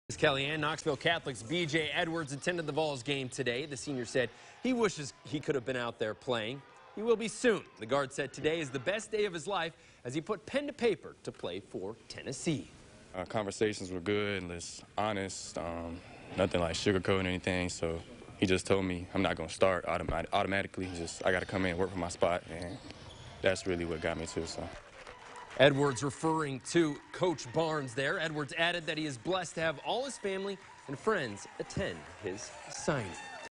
Kellyanne, Knoxville Catholic's B.J. Edwards attended the Vols game today. The senior said he wishes he could have been out there playing. He will be soon. The guard said today is the best day of his life as he put pen to paper to play for Tennessee. Conversations were good and just honest, nothing like sugarcoating anything. So he just told me I'm not going to start automatically. I got to come in and work for my spot, and that's really what got me to it. So. Edwards referring to Coach Barnes there. Edwards added that he is blessed to have all his family and friends attend his signing.